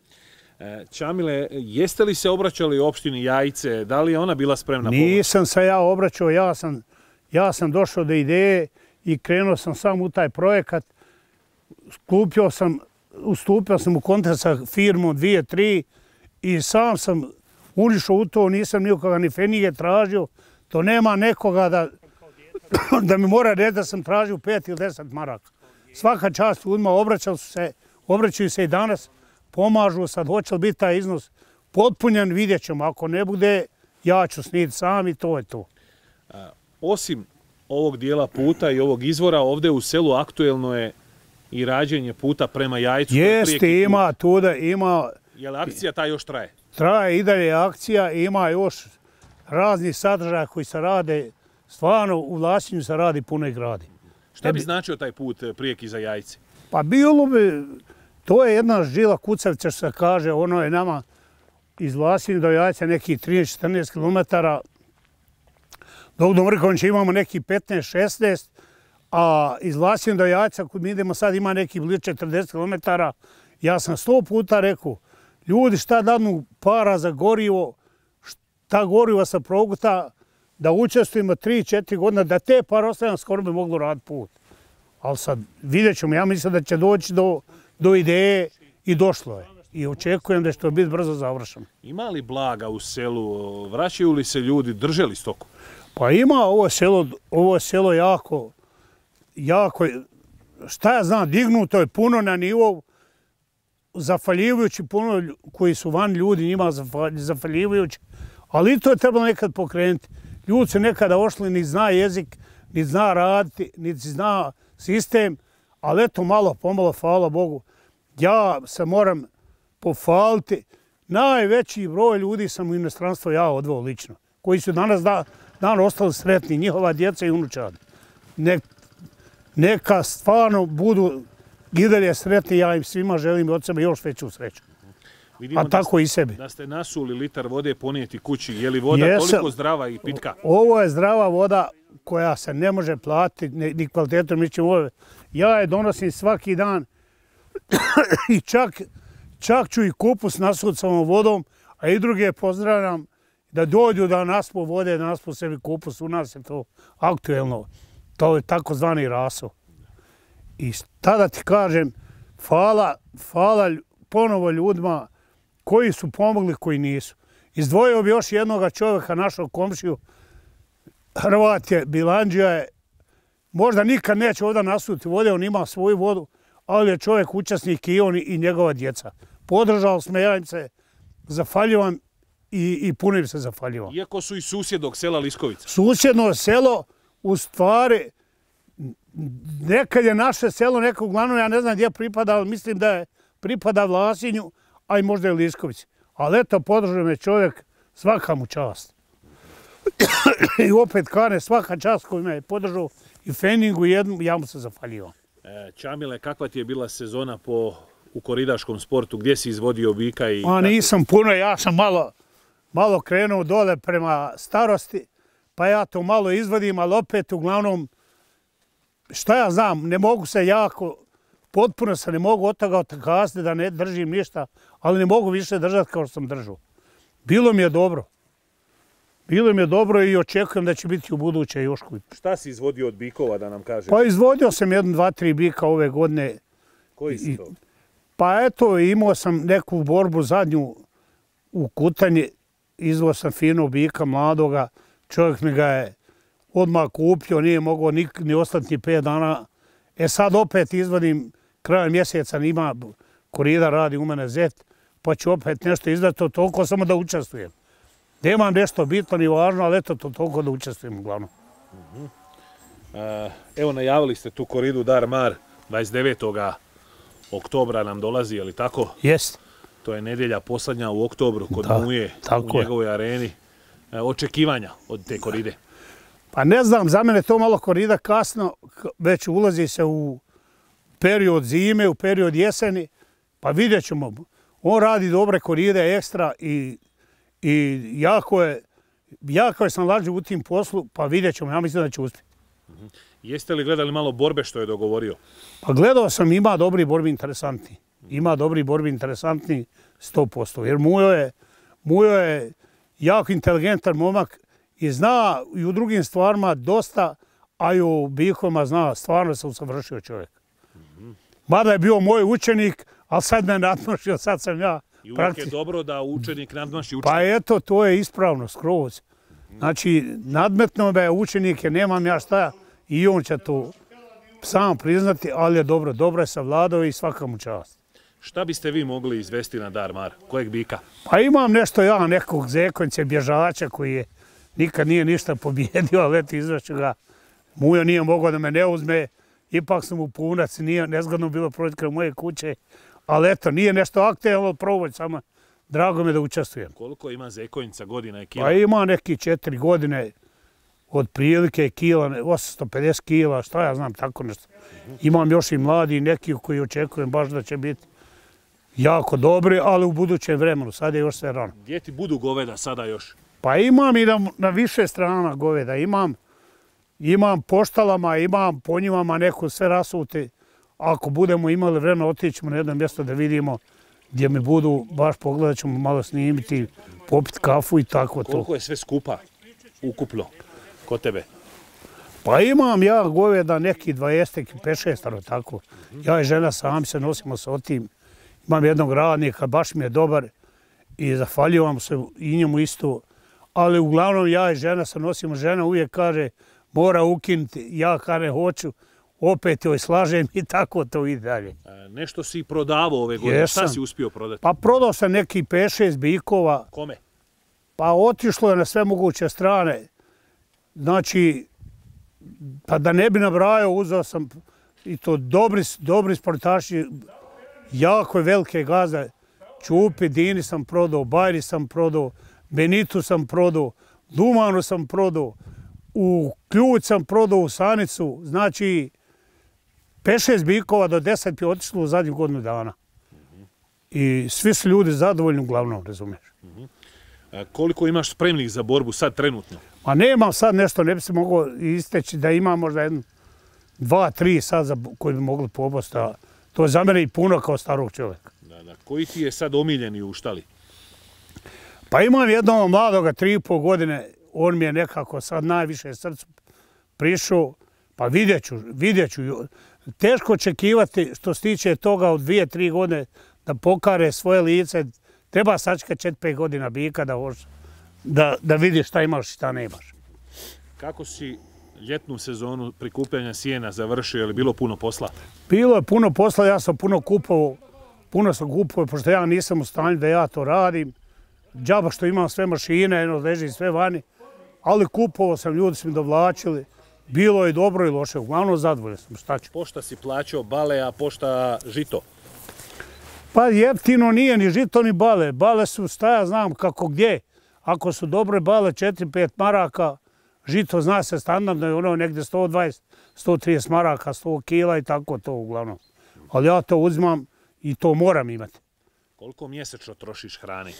Čamile, jeste li se obraćali opštini Jajice? Da li je ona bila spremna pomoć? Nisam se ja obraćao, ja sam, ja sam došao do ideje i krenuo sam sam u taj projekat. Skupio sam, ustupio sam u kontakt sa firmom dvije, tri i sam sam unišao u to, nisam nikoga ni fenije tražio. To nema nekoga da, da mi mora reći da sam tražio pet ili deset maraka. Svaka čast ljudima obraćali su se, obraćaju se i danas. Pomažu, sad hoće li biti taj iznos potpunjen, vidjet ćemo. Ako ne bude, ja ću sniti sam i to je to. A, osim ovog dijela puta i ovog izvora, ovdje u selu aktuelno je i rađenje puta prema Jajcu. Jeste, ima tuda, ima... Je li akcija ta još traje? Traje i dalje akcija, ima još raznih sadržaja koji se rade. Stvarno, u Vlasinju se radi puno i gradi. Šta bi značio taj put Prijeki za Jajce? Pa bilo bi... To je jedna žila kucavica što se kaže, ono je nama iz Vlasinja do Jajca nekih trinaest do četrnaest kilometara. Dok do Mrkovića imamo nekih petnaest šesnaest, a iz Vlasinja do Jajca, kod mi idemo sad, ima nekih bliže četrdeset kilometara. Ja sam sto puta rekao, ljudi šta dadnu para za gorivo, šta gorivo sa proguta, da učestvujemo tri četiri godina, da te par ostavljam skoro bi moglo raditi put. Ali sad vidjet ćemo, ja mislim da će doći do... do ideje i došlo je. I očekujem da će to biti brzo završeno. Ima li blaga u selu? Vraćaju li se ljudi? Drže li stoku? Pa ima ovo selo, ovo selo jako, jako, šta ja znam, dignuto je puno na nivou, zafaljivajući puno koji su van ljudi, njima zafaljivajući, ali to je trebalo nekad pokrenuti. Ljudi su nekada ošli, ni zna jezik, ni zna raditi, ni zna sistem, ali eto malo, pomalo, hvala Bogu, ja se moram pohvaliti. Najveći broj ljudi sam u inostranstvo ja odveo lično, koji su danas da, dan ostali sretni, njihova djeca i unučadi. Ne, neka stvarno budu i dalje sretni, ja im svima želim od sebe još veću sreću. Vidimo a tako da i sebi. Da ste nasuli litar vode ponijeti kući. Je li voda Jesam, toliko zdrava i pitka? Ovo je zdrava voda koja se ne može platiti, ni kvalitetom, ni čim ove. Ja je donosim svaki dan i čak, čak ću i kupus nasut sa ovom vodom, a i druge pozdravljam da dođu da naspu vode, da naspu sebi kupus. U nas je to aktuelno. To je takozvani raso. I tada ti kažem, hvala, hvala ponovo ljudima koji su pomogli, koji nisu. Izdvojio bi još jednoga čovjeka, našog komšiju, Hrvat je, Bilandžija je, možda nikad neće ovdje nasuti vode, on ima svoju vodu, ali je čovjek učesnik i on i njegova djeca. Podržao smo, ja im se zafaljivam i, i puno im se zafaljivam. Iako su i susjednog sela Liskovica. Susjedno selo, u stvari, nekad je naše selo, neko uglavnom, ja ne znam gdje pripada, ali mislim da je pripada Vlasinju, a i možda je Liskovici. Ali eto, podržao me čovjek, svaka mu čast. I opet Kane, svaka čast koju me je podržao i Feningu jednu, ja mu se zafaljivam. E, Čamile, kakva ti je bila sezona po, u koridaškom sportu? Gdje si izvodio bika? I A nisam puno, ja sam malo, malo krenuo dole prema starosti, pa ja to malo izvodim, ali opet uglavnom, šta ja znam, ne mogu se jako, potpuno se ne mogu od toga otakasiti da ne držim ništa, ali ne mogu više držati kao što sam držao. Bilo mi je dobro. Bilo mi je dobro i očekujem da će biti u buduće još koji. Šta si izvodio od bikova, da nam kažeš? Pa izvodio sam jedno, dva, tri bika ove godine. Koji si to? Pa eto, imao sam neku borbu zadnju u Kutanji. Izvao sam fino bika, mladoga. Čovjek mi ga je odmah kupio, nije mogao ni, ni ostati ni pet dana. E sad opet izvodim, krajem mjeseca ima korida, radi u mene zet, pa ću opet nešto izdati, to toliko samo da učestvujem. Nemam nešto bitno ni važno, ali eto to toliko da učestvujem uglavnom. Uh-huh. uh, evo, najavili ste tu koridu Dar Mar, dvadeset devetog oktobra nam dolazi, je li tako? Jest. To je nedjelja posljednja u oktobru kod da, Muje u njegovoj je. areni. Uh, očekivanja od te koride? Pa ne znam, za mene to malo korida kasno, već ulazi se u period zime, u period jeseni, pa vidjet ćemo. On radi dobre koride, ekstra i I jako je, jako je sam lađe u tim poslu, pa vidjet ćemo, ja mislim da će uspjeti. Uh-huh. Jeste li gledali malo borbe što je dogovorio? Pa gledao sam, ima dobri borbi interesantni. Ima dobri borbi interesantni sto posto. Jer Mujo je, Mujo je jako inteligentan momak i zna i u drugim stvarima dosta, a i u bikovima zna, stvarno se usavršio čovjek. Uh-huh. Mada je bio moj učenik, ali sad me nadmašio, sad sam ja. I uvijek je dobro da učenik nadmaši učenik. Pa eto, to je ispravno, skroz. Znači, nadmetno me učenik, jer nemam ja šta, i on će to sam priznati, ali je dobro, dobro je savladao i svaka mu čast. Šta biste vi mogli izvesti na Dar Mar? Kojeg bika? Pa imam nešto ja, nekog zekonjca, bježača koji je nikad nije ništa pobjedio, ali eto izvrću ga. Mujo nije mogao da me ne uzme, ipak sam u punac, nije nezgodno bilo proći kraj moje kuće. Ali eto, nije nešto aktivno probati, samo drago me da učestvujem. Koliko ima zekonjica godina i kila? Pa ima neki četiri godine, od prilike kila, osamsto pedeset kila, šta ja znam, tako nešto. Imam još i mladi neki koji očekujem baš da će biti jako dobri, ali u budućem vremenu, sad je još sve rano. Gdje ti budu goveda sada još? Pa imam i na, na više strana goveda, imam, imam poštalama, imam po njima neku sve rasuti. Ako budemo imali vremena, otićemo na jedno mjesto da vidimo gdje mi budu, baš pogledat ćemo malo snimiti, popiti kafu i tako to. Koliko je sve skupa ukupno kod tebe? Pa imam ja goveda neki dvadeset pet šest, tako. Ja i žena sami se nosimo sa otim. Imam jednog radnika, baš mi je dobar i zahvaljujem se i njemu isto. Ali uglavnom ja i žena se nosimo, žena uvijek kaže mora ukinuti, ja kaže hoću. Opet joj slažem i tako to ide dalje. A, nešto si prodavao ove godine, šta si uspio prodati? Pa prodao sam neki pet šest bikova. Kome? Pa otišlo je na sve moguće strane. Znači, pa da ne bi nabrajao, uzeo sam i to dobri, dobri sportaši, jako velike gazde. Čupi, Dini sam prodao, Bajri sam prodao, Benitu sam prodao, Dumanu sam prodao, u Ključ sam prodao, u Sanicu, znači pet šest bikova do deset je otišlo u zadnjih godinu dana. I svi su ljudi zadovoljni uglavnom, razumiješ. A koliko imaš spremnih za borbu sad trenutno? Ma nemam sad nešto, ne bi se mogao isteći da imam možda jedno, dva, tri sad za koji bi mogli pobosti. To je za mene i puno kao starog čovjeka. Da, da. Koji ti je sad omiljeni u štali? Pa imam jednog mladoga, tri i pol godine, on mi je nekako sad najviše srcu prišao, pa vidjet ću, vidjet ću. Teško očekivati što se tiče toga od dvije, tri godine da pokare svoje lice. Treba sačekati četiri pet godina bika da, da, da vidiš šta imaš i šta nemaš. Kako si ljetnu sezonu prikupljanja sjena završio, je li bilo puno posla? Bilo je puno posla, ja sam puno kupovao, puno sam kupovao, pošto ja nisam u stanju da ja to radim. Džaba što imam sve mašine, jedno leži sve vani, ali kupovao sam, ljudi su mi dovlačili. Bilo je dobro i loše, uglavnom zadovoljan sam, šta ću. Pošta si plaćao bale, a pošta žito? Pa jeftino nije ni žito ni bale. Bale su, šta ja znam kako gdje. Ako su dobre bale, četiri pet maraka, žito zna se standardno je ono negdje sto dvadeset do sto trideset maraka, sto kila i tako to uglavnom. Ali ja to uzmam i to moram imati. Koliko mjesečno trošiš hrane?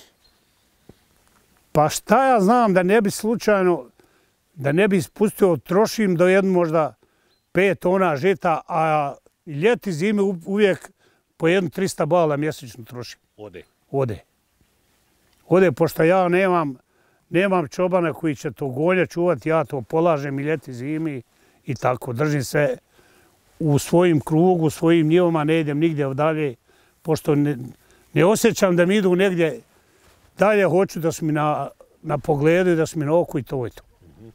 Pa šta ja znam da ne bi slučajno, da ne bi ispustio, trošim do jednu možda pet tona žita, a ljeti zime uvijek po jednu trista bala mjesečno trošim. Ode? Ode. Ode, pošto ja nemam, nemam čobana koji će to golje čuvati, ja to polažem i ljeti zimi i tako. Držim se u svojim krugu, u svojim njivama, ne idem nigdje dalje, pošto ne, ne osjećam da mi idu negdje dalje, hoću da su mi na, na pogledu i da su mi na oku i to je to.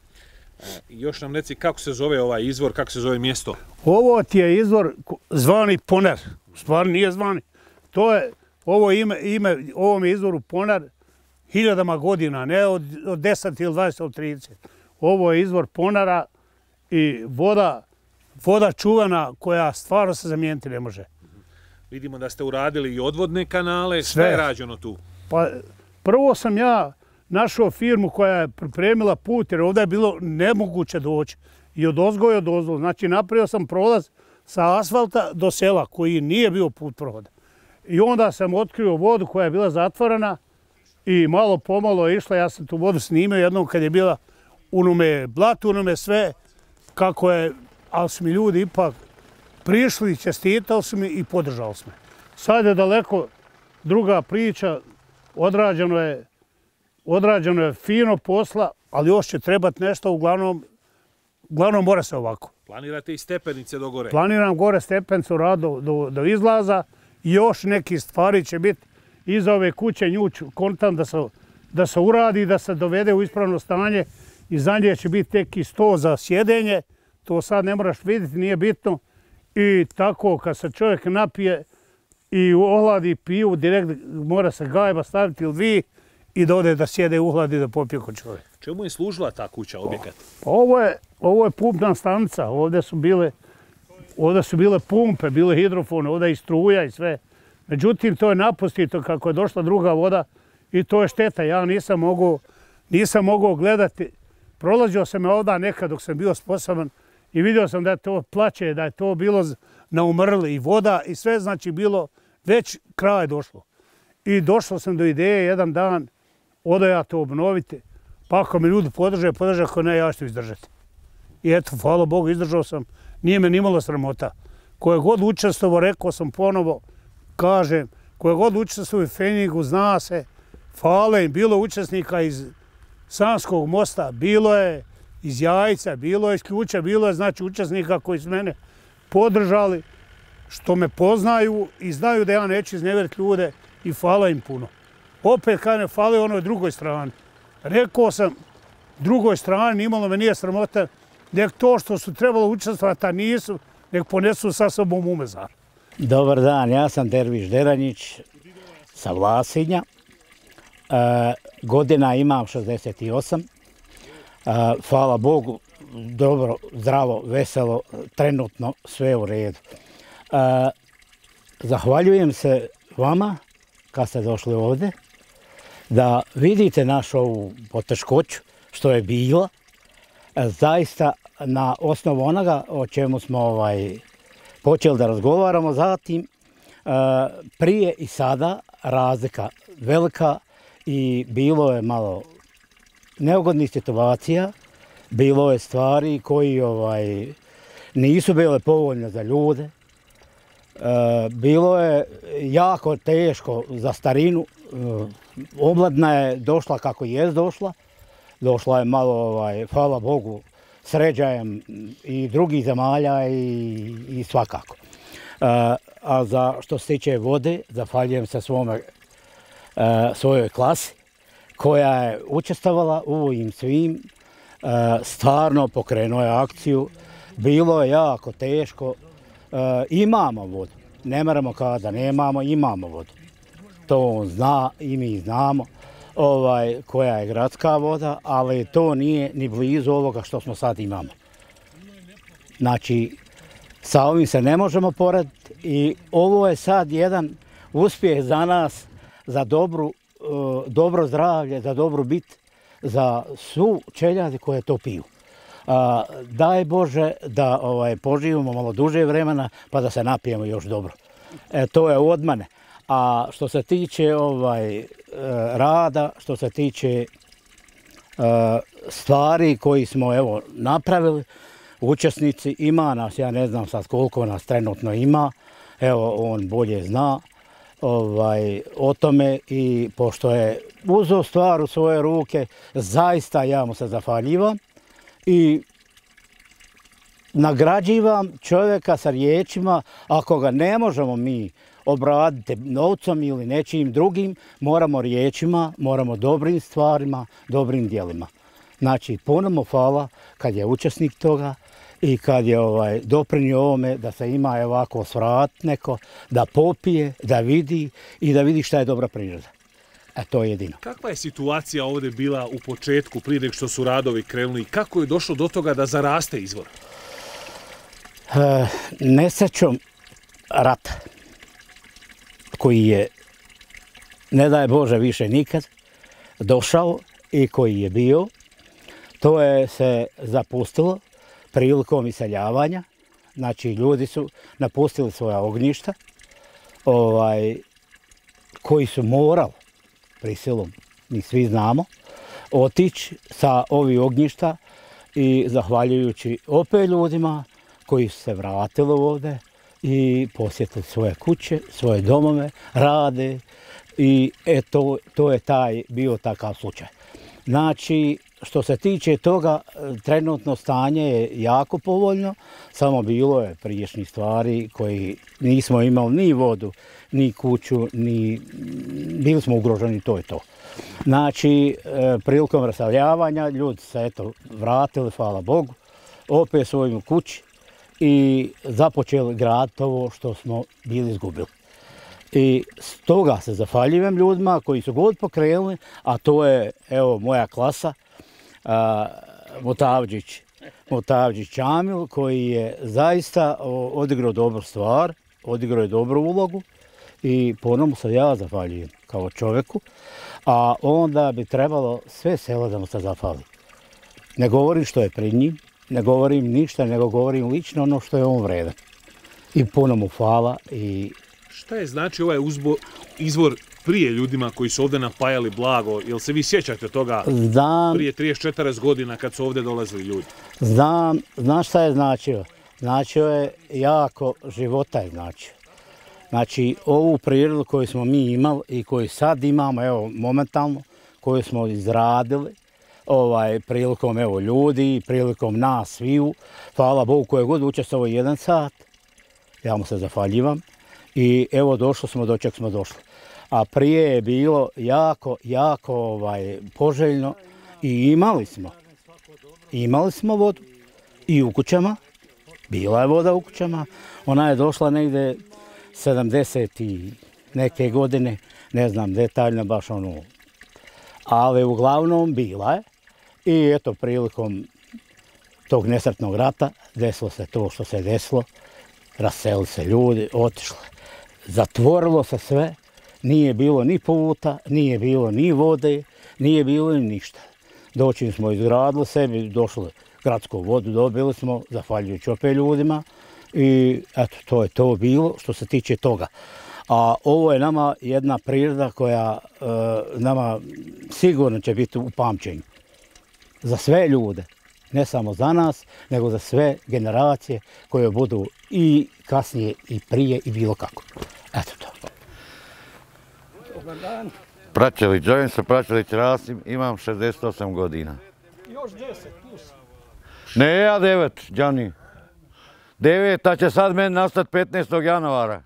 Još nam reci kako se zove ovaj izvor, kako se zove mjesto? Ovo ti je izvor zvani Ponar. Stvarno nije zvani. To je, ovo ime, ime ovom je izvoru Ponar hiljadama godina, ne od, od deset ili dvadeset ili trideset. Ovo je izvor Ponara i voda, voda čuvana koja stvarno se zamijeniti ne može. Vidimo da ste uradili i odvodne kanale. Sve je rađeno tu? Pa prvo sam ja našao firmu koja je pripremila put, jer ovdje je bilo nemoguće doći. I od ozgo i od ozgo. Znači, napravio sam prolaz sa asfalta do sela, koji nije bio put prohoda. I onda sam otkrio vodu koja je bila zatvorena i malo pomalo je išla. Ja sam tu vodu snimio jednom kad je bila unome blatu, unome sve, kako je, ali su mi ljudi ipak prišli, čestitali su mi i podržali su me. Sad je daleko druga priča, odrađeno je Odrađeno je fino posla, ali još će trebati nešto, uglavnom, uglavnom mora se ovako. Planirate i stepenice do gore? Planiram gore stepenicu rad do, do, do izlaza i još neki stvari će biti iza ove kuće njuć kontan da se, da se uradi, da se dovede u ispravno stanje i za nje će biti neki sto za sjedenje, to sad ne moraš vidjeti, nije bitno. I tako kad se čovjek napije i ohladi pivu, direkt mora se gajba staviti ili dvije, i da ode da sjede u hladi da popije kod čovjek. Čemu je služila ta kuća, objekat? Ovo je, ovo je pumpna stanica. Ovdje su bile, ovdje su bile pumpe, bile hidrofone, ovdje i struja i sve. Međutim, to je napustito kako je došla druga voda i to je šteta. Ja nisam mogao, nisam mogao gledati. Prolazio sam me ovdje nekad dok sam bio sposoban i vidio sam da je to plaće, da je to bilo na umrli i voda i sve, znači bilo već kraj došlo. I došao sam do ideje jedan dan, odo ja to obnoviti, pa ako me ljudi podrže, podrže, ako ne, ja ću izdržati. I eto, hvala Bogu, izdržao sam, nije me nimalo sramota. Koje god učestvovao, rekao sam ponovo, kažem, koje god učestvovao u Feningu, zna se, hvala im, bilo učesnika iz Sanskog mosta, bilo je iz Jajca, bilo je iz Ključa, bilo je znači učesnika koji su mene podržali, što me poznaju i znaju da ja neću iznevjeriti ljude i hvala im puno. Opet kada ne hvala onoj drugoj strani. Rekao sam drugoj strani, nimalo me nije sramota, nek to što su trebalo učestvovati, a nisu, nek ponesu sa sobom u mezar. Dobar dan, ja sam Derviš Deranjić sa Vlasinja. E, godina imam šezdeset osam. E, hvala Bogu, dobro, zdravo, veselo, trenutno sve u redu. E, zahvaljujem se vama kad ste došli ovdje, da vidite našu ovu poteškoću što je bila, zaista na osnovu onoga o čemu smo ovaj, počeli da razgovaramo, zatim prije i sada razlika velika i bilo je malo neugodnih situacija, bilo je stvari koji ovaj, nisu bile povoljne za ljude. Bilo je jako teško za starinu, omladina je došla kako je došla, došla je malo, ovaj, hvala Bogu, sređajem i drugih zemalja i, i svakako. A za što se tiče vode, zahvaljujem se svome, svojoj klasi koja je učestvovala u ovim svim stvarno pokrenuo je akciju. Bilo je jako teško. Imamo vodu. Ne moramo kada da nemamo, imamo vodu. To on zna i mi znamo ovaj, koja je gradska voda, ali to nije ni blizu ovoga što smo sad imamo. Znači, sa ovim se ne možemo porediti i ovo je sad jedan uspjeh za nas, za dobru, dobro zdravlje, za dobru bit, za svu čeljadi koje to piju. A, daj Bože da ovaj, poživimo malo duže vremena pa da se napijemo još dobro. E, to je od mene. A što se tiče ovaj, rada, što se tiče stvari koji smo evo, napravili, učesnici, ima nas, ja ne znam sad koliko nas trenutno ima, evo on bolje zna ovaj, o tome i pošto je uzeo stvar u svoje ruke, zaista ja mu se zahvaljivam i nagrađivam čovjeka sa riječima, ako ga ne možemo mi obraditi novcom ili nečim drugim, moramo riječima, moramo dobrim stvarima, dobrim djelima. Znači, puno mu hvala kad je učesnik toga i kad je ovaj, doprinio ovome da se ima ovako svrat neko, da popije, da vidi i da vidi šta je dobra priroda. E, to je jedino. Kakva je situacija ovdje bila u početku, prije nego što su radovi krenuli? Kako je došlo do toga da zaraste izvor? E, nesrećom rata, koji je, ne daj Bože više nikad, došao i koji je bio, to je se zapustilo prilikom iseljavanja. Znači, ljudi su napustili svoja ognjišta, ovaj, koji su morali, prisilom, mi svi znamo, otići sa ovih ognjišta i zahvaljujući opet ljudima koji su se vratili ovdje i posjetili svoje kuće, svoje domove, rade i eto, to je taj, bio takav slučaj. Znači, što se tiče toga, trenutno stanje je jako povoljno, samo bilo je prijašnjih stvari koji nismo imali ni vodu, ni kuću, ni bili smo ugroženi, to je to. Znači, prilikom raseljavanja ljudi se eto vratili, hvala Bogu, opet svojim kući i započeli graditi ovo što smo bili izgubili. I stoga se zahvaljujem ljudima koji su god pokrenuli, a to je evo moja klasa, a, Mutavđić, Mutavđić Čamil, koji je zaista odigrao dobru stvar, odigrao je dobru ulogu i ponovno se ja zahvaljujem kao čovjeku, a onda bi trebalo sve selo da mu se zahvali. Ne govorim što je pred njim, ne govorim ništa, nego govorim lično ono što je on vredan. I puno mu hvala i šta je znači ovaj uzbo, izvor prije ljudima koji su ovdje napajali blago? Jel se vi sjećate toga znam, prije trideset četrdeset godina kad su ovdje dolazili ljudi? Znam, znaš šta je značio? Značio je jako života je značio. Znači, ovu prirodu koju smo mi imali i koju sad imamo, evo, momentalno, koju smo izradili, ovaj, prilikom evo, ljudi, prilikom nas sviju, hvala Bogu koje god učestvovao jedan sat, ja mu se zahvaljivam. I evo došli smo do čeg smo došli. A prije je bilo jako, jako ovaj, poželjno i imali smo. Imali smo vodu i u kućama. Bila je voda u kućama. Ona je došla negde sedamdeset i neke godine. Ne znam detaljno baš ono. Ali uglavnom bila je. I eto prilikom tog nesretnog rata desilo se to što se desilo. Raselili se ljudi, otišli. Zatvorilo se sve, nije bilo ni puta, nije bilo ni vode, nije bilo ni ništa. Doći smo izgradili sebi, došli gradsku vodu, dobili smo, zahvaljujući opet ljudima i eto, to je to bilo što se tiče toga. A ovo je nama jedna priroda koja e, nama sigurno će biti u pamćenju. Za sve ljude, ne samo za nas, nego za sve generacije koje budu i kasnije i prije i bilo kako. Eto to. Dobar dan. Praćelić, zovem se Praćelić Rasim, imam šezdeset osam godina. Još deset plus. Ne, ja devet, Đani. Devet, a će sad meni nastati petnaestog januara.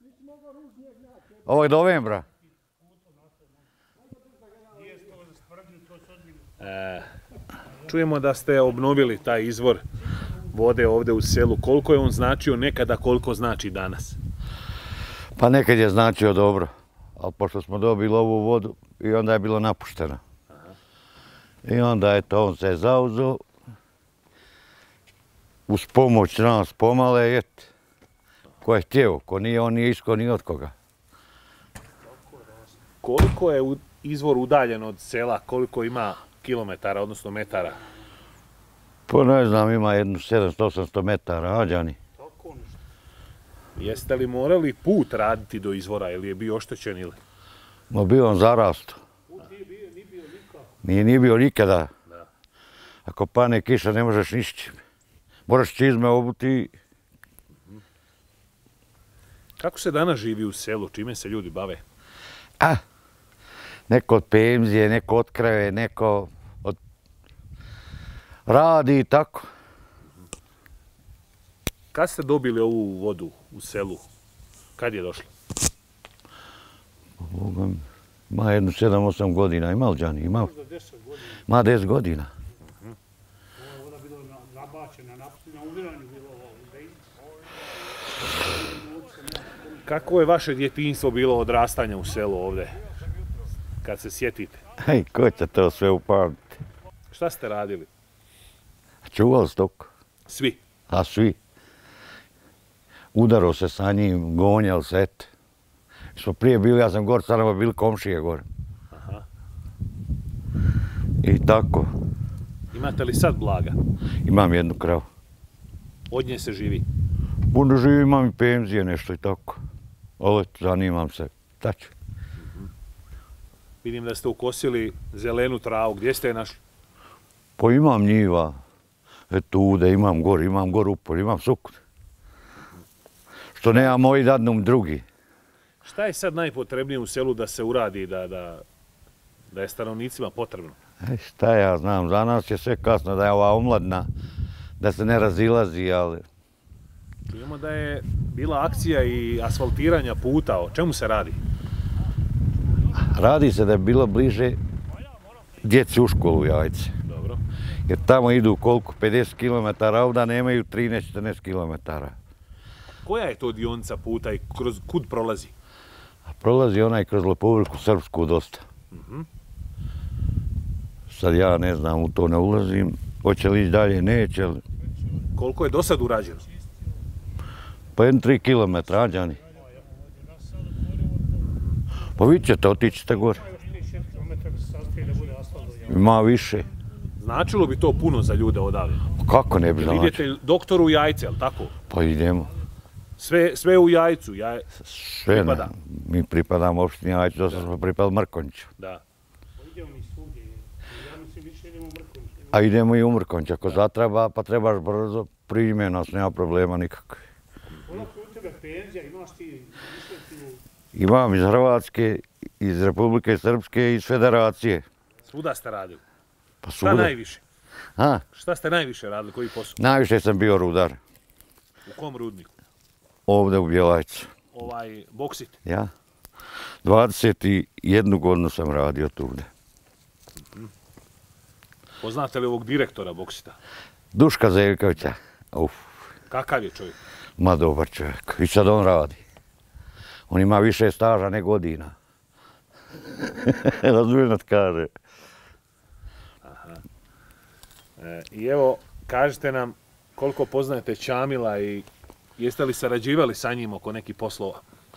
Ovog novembra. E, čujemo da ste obnovili taj izvor vode ovdje u selu. Koliko je on značio nekada, koliko znači danas? Pa nekad je značio dobro, ali pošto smo dobili ovu vodu i onda je bilo napušteno. I onda je to, on se je zauzeo, uz pomoć nas pomale, et, ko je htio, ko nije, on nije isko ni od koga. Koliko je izvor udaljen od sela, koliko ima kilometara, odnosno metara? Pa ne znam, ima jedno sedamsto osamsto metara, ađani. Jeste li morali put raditi do izvora ili je bio oštećen ili? No bio on zarasto. Nije, nije bio nikada. Ako pane kiša ne možeš ništa. Moraš čizme obuti. Kako se danas živi u selu? Čime se ljudi bave? A, neko od penzije, neko od krave, neko od... radi i tako. Kad ste dobili ovu vodu u selu? Kad je došla? Ima jedno sedam osam godina, ima li Đani? Ima Ma deset godina. Voda bila nabačena, na umiranju bilo ovdje. Kako je vaše djetinjstvo bilo odrastanje u selu ovdje? Kad se sjetite? Hej, ko će to sve upamtiti? Šta ste radili? Čuvali stoku. Svi? A svi. Udaro se sa njim, gonjali se, et. Smo prije bili, ja sam gor, sad nam bili komšije gore. Aha. I tako. Imate li sad blaga? Imam jednu kravu. Od nje se živi? Puno živi, imam i penzije, nešto i tako. Ali zanimam se. Taču. Vidim da ste ukosili zelenu travu. Gdje ste je našli? Pa imam njiva. Eto ude, imam gor, imam gor upor, imam sukun. Što nema moji dadnom drugi. Šta je sad najpotrebnije u selu da se uradi, da, da, da je stanovnicima potrebno? E, šta ja znam, za nas je sve kasno, da je ova omladna, da se ne razilazi, ali... Čujemo da je bila akcija i asfaltiranja puta. O čemu se radi? Radi se da je bilo bliže djeci u školu Jajce. Dobro. Jer tamo idu koliko, pedeset kilometara, ovdje nemaju trinaest četrnaest kilometara. Koja je to dionica puta i kroz kud prolazi? Prolazi onaj kroz Republiku Srpsku dosta. Uh-huh. Sad ja ne znam, u to ne ulazim. Hoće li ići dalje, neće li. Koliko je do sad urađeno? Pa jedno tri kilometra, Ađani. Pa vi ćete, otićete gore. Ima više. Značilo bi to puno za ljude odavde? Kako ne bi značilo? Idete doktoru u Jajce, jel tako? Pa idemo. Sve, sve u Jajcu, ja Sve pripada. Ne. Mi pripadamo opštini Jajcu, dosta smo pripadali Mrkonjiću. Da. A idemo i u Mrkonjić, ako zatreba, pa trebaš brzo, prime nas, nema problema nikakve. Ono kod tebe penzija, imaš ti... Imam iz Hrvatske, iz Republike Srpske i iz Federacije. Svuda ste radili? Pa Šta svuda. najviše? A? Šta ste najviše radili, koji posao? Najviše sam bio rudar. U kom rudniku? Ovdje u Bjelajcu. Ovaj, boksit? Ja? dvadeset jednu godinu sam radio tude. Poznate li ovog direktora boksita? Duška Zeljkovića. Uf, Kakav je čovjek? ma dobar čovjek. I sad on radi. On ima više staža nego godina. Razumijem da kaže. Aha. E, I evo, kažite nam koliko poznajete Čamila i jeste li sarađivali sa njim oko nekih poslova?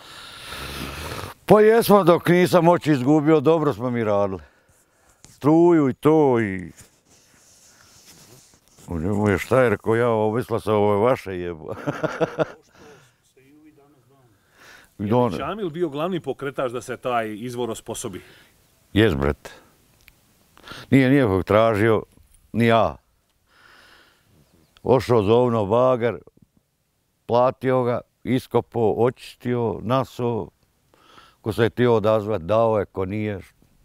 Pa jesmo, dok nisam oči izgubio, dobro smo mi radili. Struju i to i... U njemu je šta je rekao, ja ovisla sam, ovo je vaše jebo. Je li Čamil bio glavni pokretač da se taj izvor osposobi? Jes, bret. Nije nijekog tražio, ni ja. Ošao zovno bager, platio ga, iskopao, očistio, nasao. Ko se je tio odazvat, dao je, ko nije.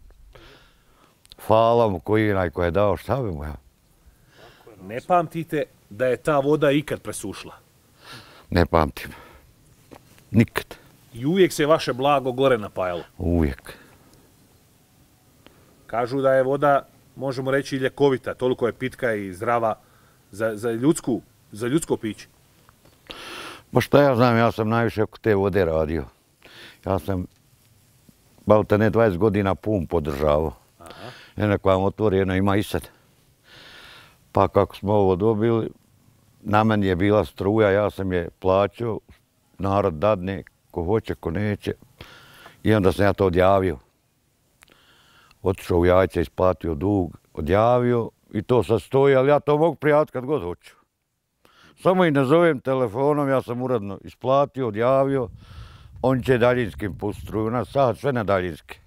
Hvala mu koji je naj ko je dao, šta bi mu ja? Ne pamtite da je ta voda ikad presušla? Ne pamtim. Nikad. I uvijek se vaše blago gore napajalo? Uvijek. Kažu da je voda možemo reći, i ljekovita, toliko je pitka i zdrava za, za, ljudsku, za ljudsko piće? Pa šta ja znam, ja sam najviše oko te vode radio. Ja sam, balte ne dvadeset godina pum podržavao. Jednak vam otvori, jedno ima i sad. Pa kako smo ovo dobili, na meni je bila struja, ja sam je plaćao, narod dadne, ko hoće, ko neće. I onda sam ja to odjavio. Otišao u Jajce, isplatio dug, odjavio i to sad stoji, ali ja to mogu prijaviti kad god hoću. Samo i nazovem telefonom, ja sam uredno isplatio, odjavio, oni će daljinskim pustiti struju, na sad sve na daljinski.